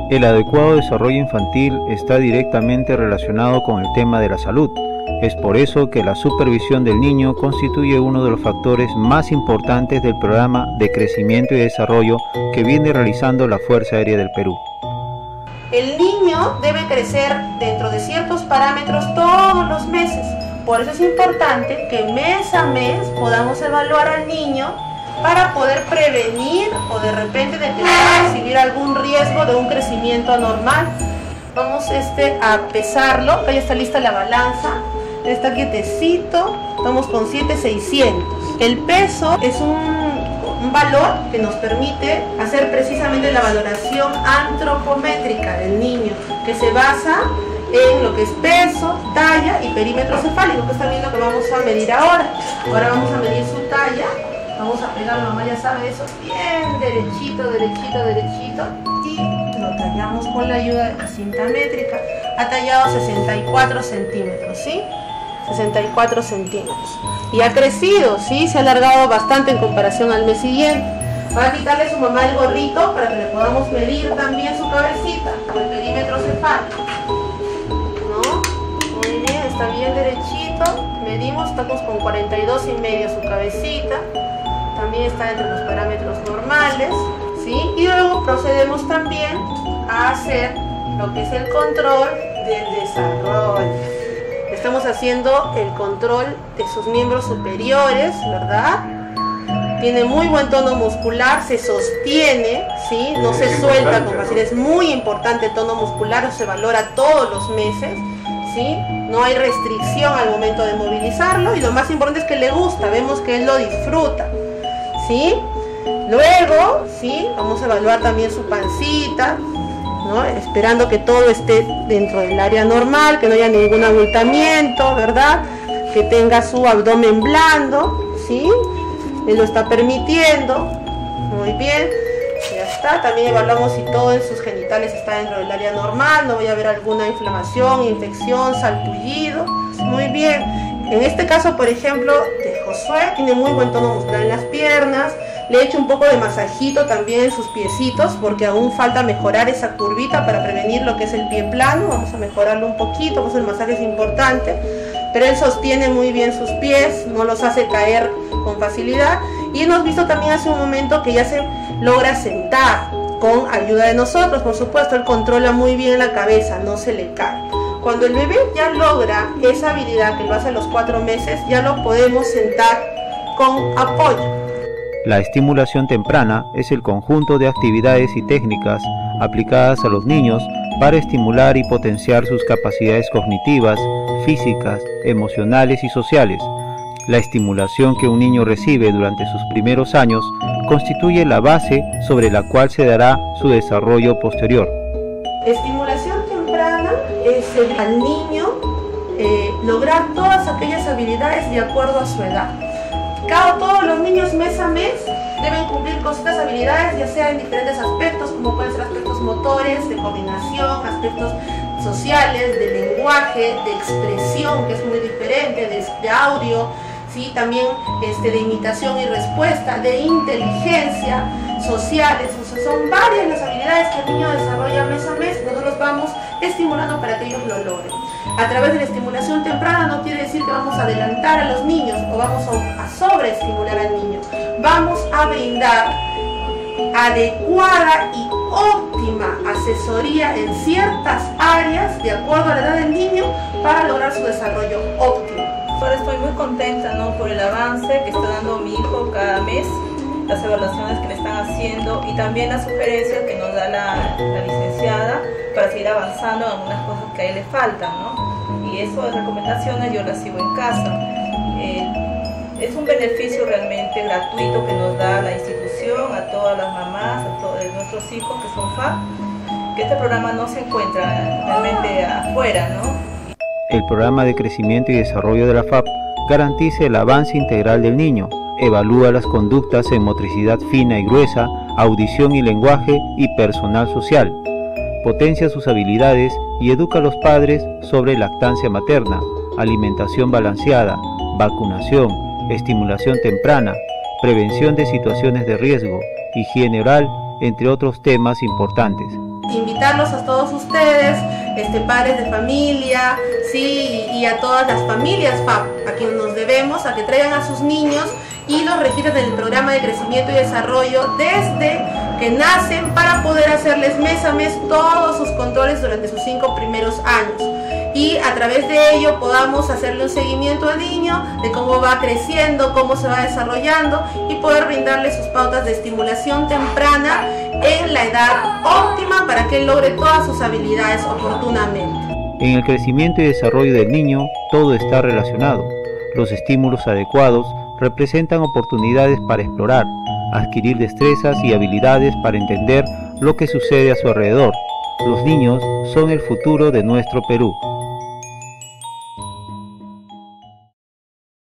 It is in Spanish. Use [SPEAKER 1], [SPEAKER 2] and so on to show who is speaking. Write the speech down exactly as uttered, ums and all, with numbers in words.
[SPEAKER 1] El adecuado desarrollo infantil está directamente relacionado con el tema de la salud. Es por eso que la supervisión del niño constituye uno de los factores más importantes del programa de crecimiento y desarrollo que viene realizando la Fuerza Aérea del Perú.
[SPEAKER 2] El niño debe crecer dentro de ciertos parámetros todos los meses. Por eso es importante que mes a mes podamos evaluar al niño para poder prevenir o de repente detectar recibir algún riesgo de un crecimiento anormal. Vamos este, a pesarlo. Acá ya está lista la balanza. Está quietecito. Estamos con siete mil seiscientos. El peso es un, un valor que nos permite hacer precisamente la valoración antropométrica del niño, que se basa en lo que es peso, talla y perímetro cefálico, que es también lo que vamos a medir ahora. Ahora vamos a medir su talla. Vamos a pegar, mamá ya sabe eso, bien derechito, derechito, derechito. Y lo tallamos con la ayuda de la cinta métrica. Ha tallado sesenta y cuatro centímetros, ¿sí? sesenta y cuatro centímetros. Y ha crecido, ¿sí? Se ha alargado bastante en comparación al mes siguiente. Va a quitarle a su mamá el gorrito para que le podamos medir también su cabecita, con el perímetro cefálico. ¿No? Muy bien, está bien derechito. Medimos, estamos con cuarenta y dos y medio su cabecita. También está entre los parámetros normales, ¿sí? Y luego procedemos también a hacer lo que es el control del desarrollo. Estamos haciendo el control de sus miembros superiores, ¿verdad? Tiene muy buen tono muscular, se sostiene, ¿sí? No se suelta con facilidad. Es muy importante el tono muscular, se valora todos los meses, ¿sí? No hay restricción al momento de movilizarlo y lo más importante es que le gusta, vemos que él lo disfruta, ¿sí? Luego, ¿sí? Vamos a evaluar también su pancita, ¿no? Esperando que todo esté dentro del área normal, que no haya ningún abultamiento, ¿verdad? Que tenga su abdomen blando, ¿sí? Él lo está permitiendo. Muy bien, ya está. También evaluamos si todo en sus genitales está dentro del área normal, no vaya a haber alguna inflamación, infección, salpullido. Muy bien. En este caso, por ejemplo, de Josué, tiene muy buen tono muscular en las piernas. Le he hecho un poco de masajito también en sus piecitos porque aún falta mejorar esa curvita para prevenir lo que es el pie plano. Vamos a mejorarlo un poquito, pues el masaje es importante. Pero él sostiene muy bien sus pies, no los hace caer con facilidad. Y hemos visto también hace un momento que ya se logra sentar con ayuda de nosotros. Por supuesto, él controla muy bien la cabeza, no se le cae. Cuando el bebé ya logra esa habilidad que lo hace a los cuatro meses, ya lo podemos sentar con apoyo.
[SPEAKER 1] La estimulación temprana es el conjunto de actividades y técnicas aplicadas a los niños para estimular y potenciar sus capacidades cognitivas, físicas, emocionales y sociales. La estimulación que un niño recibe durante sus primeros años constituye la base sobre la cual se dará su desarrollo posterior.
[SPEAKER 2] Estimulación temprana es el, al niño eh, lograr todas aquellas habilidades de acuerdo a su edad. Cada, todos los niños mes a mes deben cumplir con estas habilidades, ya sea en diferentes aspectos, como pueden ser aspectos motores, de coordinación, aspectos sociales, de lenguaje, de expresión, que es muy diferente, de, de audio, ¿sí? También este, de imitación y respuesta, de inteligencia, sociales. O sea, son varias las habilidades que el niño desarrolla mes a mes. Nosotros vamos estimulando para que ellos lo logren. A través de la estimulación temprana no quiere decir que vamos a adelantar a los niños o vamos a, a sobreestimular al niño. Vamos a brindar adecuada y óptima asesoría en ciertas áreas de acuerdo a la edad del niño para lograr su desarrollo óptimo.
[SPEAKER 3] Ahora estoy muy contenta, ¿no?, por el avance que está dando mi hijo cada mes, las evaluaciones que le están haciendo y también las sugerencias que nos da la, la licenciada para seguir avanzando en algunas cosas que a él le faltan, ¿no? Y eso de recomendaciones yo las sigo en casa. Eh, es un beneficio realmente gratuito que nos da la institución a todas las mamás, a todos nuestros hijos que son F A P, que este programa no se encuentra realmente afuera, ¿no?
[SPEAKER 1] El programa de crecimiento y desarrollo de la F A P garantiza el avance integral del niño, evalúa las conductas en motricidad fina y gruesa, audición y lenguaje y personal social, potencia sus habilidades y educa a los padres sobre lactancia materna, alimentación balanceada, vacunación, estimulación temprana, prevención de situaciones de riesgo, higiene oral, entre otros temas importantes.
[SPEAKER 2] Invitarlos a todos ustedes, este, padres de familia, sí, y a todas las familias F A P, a quienes nos debemos, a que traigan a sus niños y los registren en el programa de crecimiento y desarrollo desde que nacen para poder hacerles mes a mes todos sus controles durante sus cinco primeros años. Y a través de ello podamos hacerle un seguimiento al niño de cómo va creciendo, cómo se va desarrollando y poder brindarle sus pautas de estimulación temprana en la edad óptima para que él logre todas sus habilidades oportunamente.
[SPEAKER 1] En el crecimiento y desarrollo del niño todo está relacionado. Los estímulos adecuados representan oportunidades para explorar, adquirir destrezas y habilidades para entender lo que sucede a su alrededor. Los niños son el futuro de nuestro Perú.